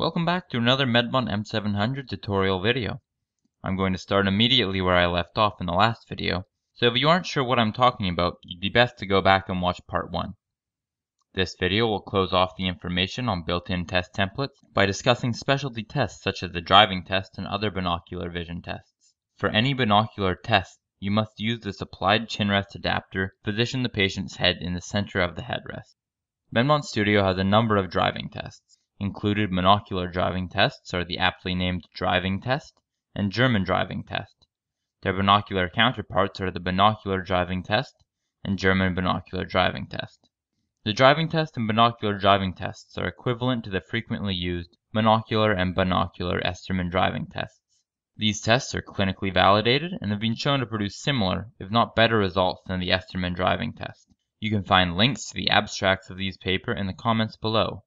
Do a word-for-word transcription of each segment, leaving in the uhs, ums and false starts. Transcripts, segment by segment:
Welcome back to another Medmont M seven hundred tutorial video. I'm going to start immediately where I left off in the last video, so if you aren't sure what I'm talking about, you'd be best to go back and watch part one. This video will close off the information on built-in test templates by discussing specialty tests such as the driving test and other binocular vision tests. For any binocular test, you must use the supplied chin rest adapter to position the patient's head in the center of the headrest. Medmont Studio has a number of driving tests. Included monocular driving tests are the aptly named driving test and German driving test. Their binocular counterparts are the binocular driving test and German binocular driving test. The driving test and binocular driving tests are equivalent to the frequently used monocular and binocular Esterman driving tests. These tests are clinically validated and have been shown to produce similar, if not better results than the Esterman driving test. You can find links to the abstracts of these papers in the comments below.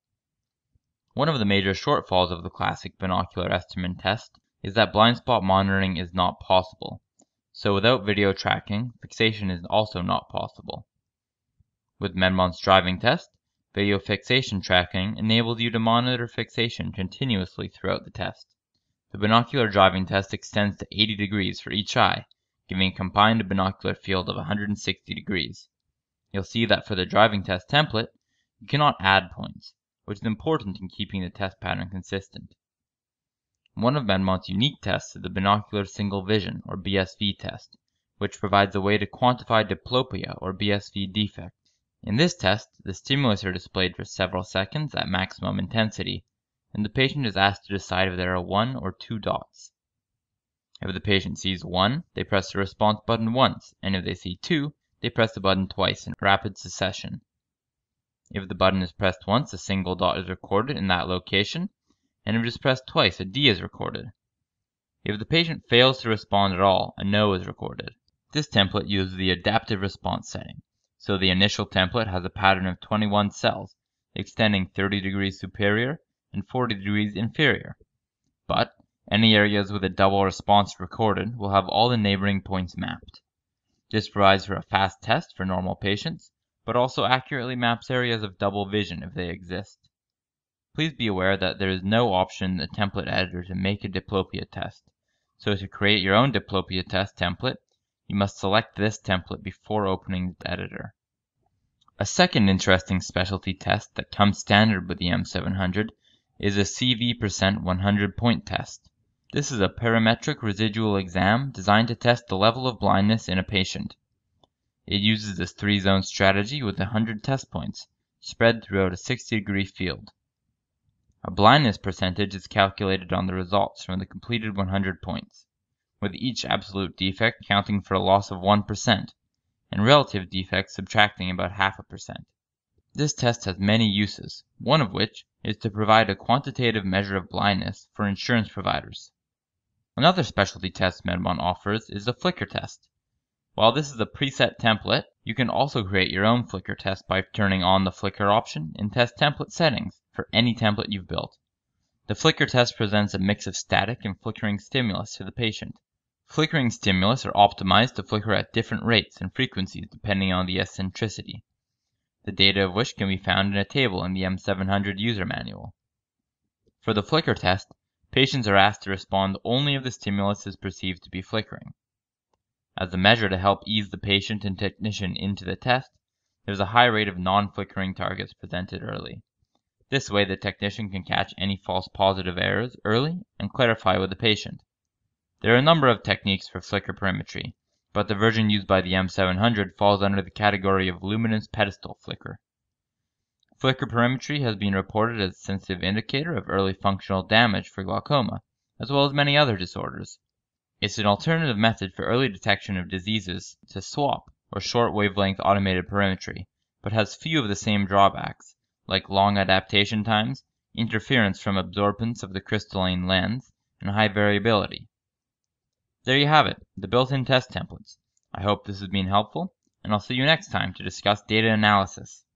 One of the major shortfalls of the classic binocular Esterman test is that blind spot monitoring is not possible, so without video tracking, fixation is also not possible. With Medmont's driving test, video fixation tracking enables you to monitor fixation continuously throughout the test. The binocular driving test extends to eighty degrees for each eye, giving a combined binocular field of one hundred sixty degrees. You'll see that for the driving test template, you cannot add points, which is important in keeping the test pattern consistent. One of Medmont's unique tests is the binocular single vision, or B S V test, which provides a way to quantify diplopia, or B S V defect. In this test, the stimulus are displayed for several seconds at maximum intensity, and the patient is asked to decide if there are one or two dots. If the patient sees one, they press the response button once, and if they see two, they press the button twice in rapid succession. If the button is pressed once, a single dot is recorded in that location, and if it is pressed twice, a D is recorded. If the patient fails to respond at all, a no is recorded. This template uses the adaptive response setting, so the initial template has a pattern of twenty-one cells, extending thirty degrees superior and forty degrees inferior. But any areas with a double response recorded will have all the neighboring points mapped. This provides for a fast test for normal patients, but also accurately maps areas of double vision if they exist. Please be aware that there is no option in the template editor to make a diplopia test, so to create your own diplopia test template, you must select this template before opening the editor. A second interesting specialty test that comes standard with the M seven hundred is a C V percent one hundred point test. This is a parametric residual exam designed to test the level of blindness in a patient. It uses this three-zone strategy with one hundred test points, spread throughout a sixty degree field. A blindness percentage is calculated on the results from the completed one hundred points, with each absolute defect counting for a loss of one percent, and relative defects subtracting about half a percent. This test has many uses, one of which is to provide a quantitative measure of blindness for insurance providers. Another specialty test Medmont offers is the flicker test. While this is a preset template, you can also create your own flicker test by turning on the flicker option in test template settings for any template you've built. The flicker test presents a mix of static and flickering stimulus to the patient. Flickering stimulus are optimized to flicker at different rates and frequencies depending on the eccentricity, the data of which can be found in a table in the M seven hundred user manual. For the flicker test, patients are asked to respond only if the stimulus is perceived to be flickering. As a measure to help ease the patient and technician into the test, there is a high rate of non-flickering targets presented early. This way the technician can catch any false positive errors early and clarify with the patient. There are a number of techniques for flicker perimetry, but the version used by the M seven hundred falls under the category of luminance pedestal flicker. Flicker perimetry has been reported as a sensitive indicator of early functional damage for glaucoma, as well as many other disorders. It's an alternative method for early detection of diseases to SWAP, or short wavelength automated perimetry, but has few of the same drawbacks, like long adaptation times, interference from absorbance of the crystalline lens, and high variability. There you have it, the built-in test templates. I hope this has been helpful, and I'll see you next time to discuss data analysis.